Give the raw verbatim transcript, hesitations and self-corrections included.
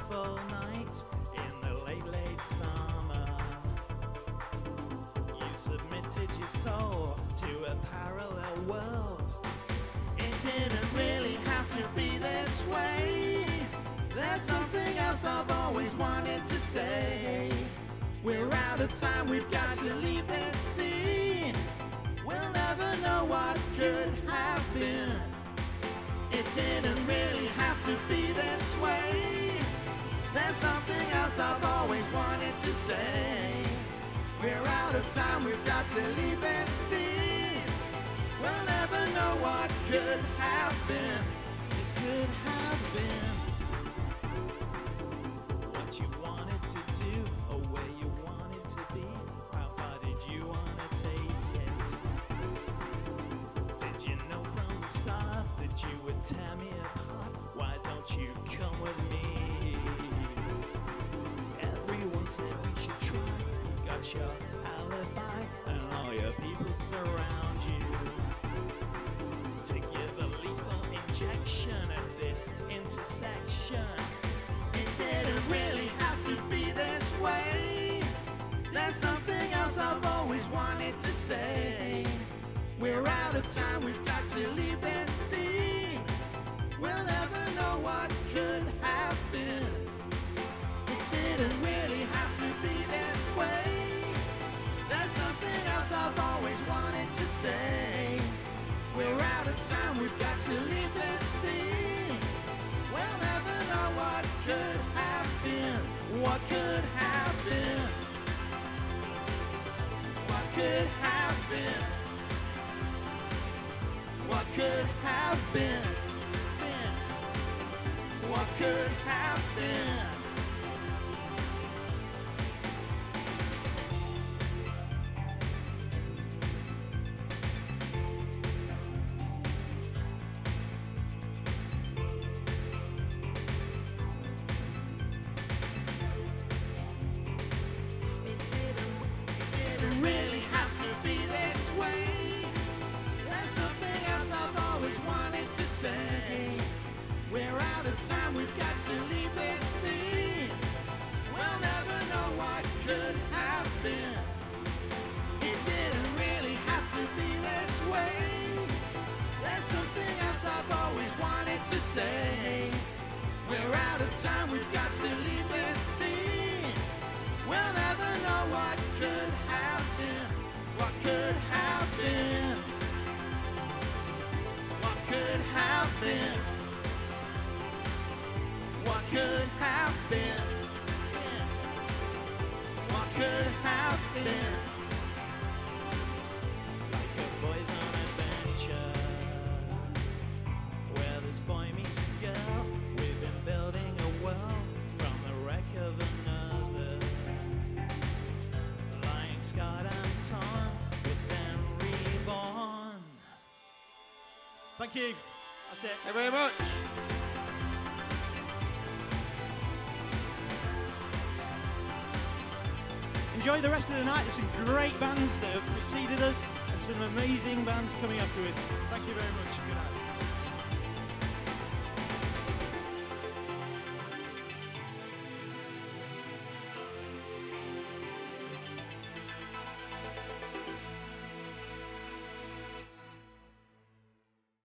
beautiful night in the late, late summer. You submitted your soul to a parallel world. It didn't really have to be this way. There's something else I've always wanted to say. We're out of time, we've got to leave this scene. We'll never know what could have been. It didn't really have to be this way. There's something else I've always wanted to say. We're out of time, we've got to leave this scene. We'll never know what could have been. This could have been what you wanted to do, or where you wanted to be. How far did you want to take it? Did you know from the start that you would tear me apart? Why don't you come with me? Everyone said we should try. You got your alibi and all your people surround you to give a lethal injection at this intersection. It didn't really have to be this way. There's something else I've always wanted to say. We're out of time, we've got to leave this scene. We'll never know what could have been. It didn't really have to be this way. There's something else I've always wanted to say. We're out of time, we've got to leave this scene. We'll never know what could have been. What could have been. What could have been. What could have been. been. What could have been. Really have to be this way. There's something else I've always wanted to say. We're out of time, we've got to leave this scene. We'll never know what could have been. It didn't really have to be this way. There's something else I've always wanted to say. We're out of time, we've got to leave this scene. We'll never know what could have been. What could have been. What could have been. What could have been. What could have been. Like a boy's on adventure, where this boy meets a girl. We've been building a world from the wreck of another. Lying scarred and torn, but then reborn. Thank you. That's it. Thank you very much. Enjoy the rest of the night. There's some great bands that have preceded us and some amazing bands coming afterwards. Thank you very much. Good night.